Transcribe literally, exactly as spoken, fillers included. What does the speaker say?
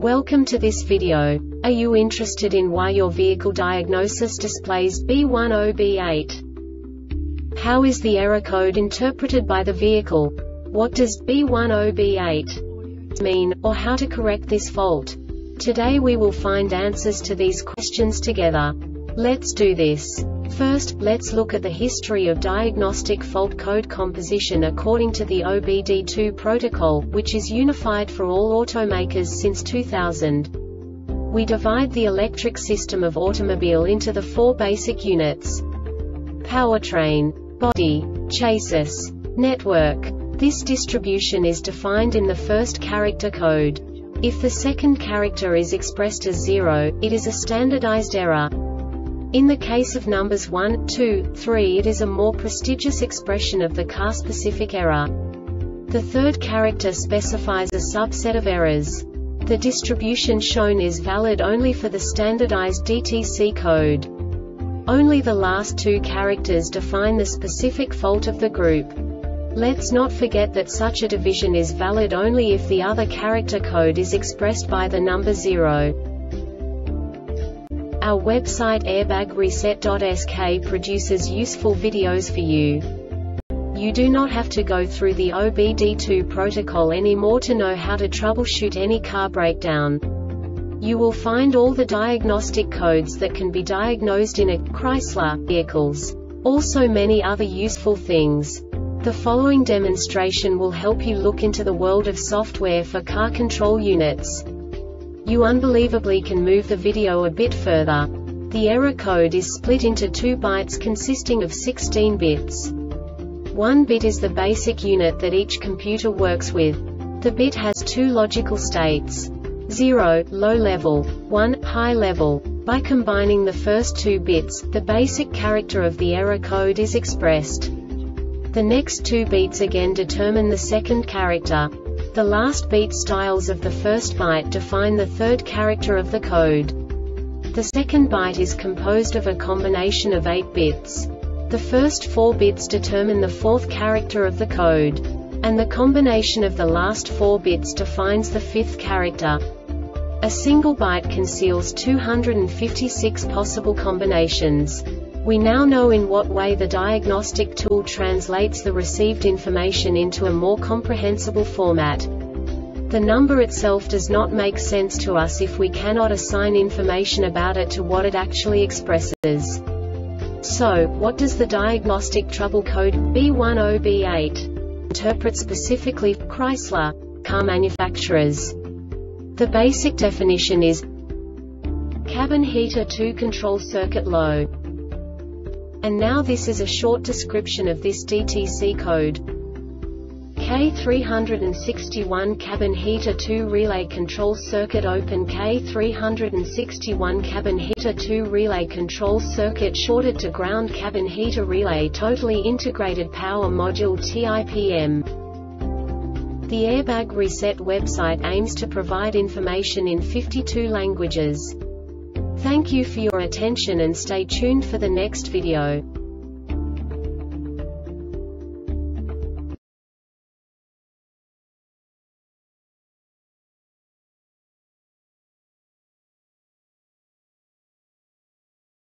Welcome to this video. Are you interested in why your vehicle diagnosis displays B ten B eight? How is the error code interpreted by the vehicle? What does B ten B eight mean, or how to correct this fault? Today we will find answers to these questions together. Let's do this. First, let's look at the history of diagnostic fault code composition according to the O B D two protocol, which is unified for all automakers since two thousand. We divide the electric system of automobile into the four basic units: powertrain, body, chassis, network. This distribution is defined in the first character code. If the second character is expressed as zero, it is a standardized error. In the case of numbers one, two, three, it is a more prestigious expression of the car-specific error. The third character specifies a subset of errors. The distribution shown is valid only for the standardized D T C code. Only the last two characters define the specific fault of the group. Let's not forget that such a division is valid only if the other character code is expressed by the number zero. Our website airbag reset dot S K produces useful videos for you. You do not have to go through the O B D two protocol anymore to know how to troubleshoot any car breakdown. You will find all the diagnostic codes that can be diagnosed in a Chrysler vehicles. Also many other useful things. The following demonstration will help you look into the world of software for car control units. You unbelievably can move the video a bit further. The error code is split into two bytes consisting of sixteen bits. One bit is the basic unit that each computer works with. The bit has two logical states: zero, low level, one, high level. By combining the first two bits, the basic character of the error code is expressed. The next two beats again determine the second character. The last beat styles of the first byte define the third character of the code. The second byte is composed of a combination of eight bits. The first four bits determine the fourth character of the code. And the combination of the last four bits defines the fifth character. A single byte conceals two hundred fifty-six possible combinations. We now know in what way the diagnostic tool translates the received information into a more comprehensible format. The number itself does not make sense to us if we cannot assign information about it to what it actually expresses. So, what does the diagnostic trouble code B ten B eight interpret specifically for Chrysler car manufacturers? The basic definition is cabin heater two control circuit low. And now this is a short description of this D T C code. K three sixty-one cabin heater two relay control circuit open. K three sixty-one cabin heater two relay control circuit shorted to ground. Cabin heater relay totally integrated power module T I P M. The Airbag Reset website aims to provide information in fifty-two languages. Thank you for your attention and stay tuned for the next video.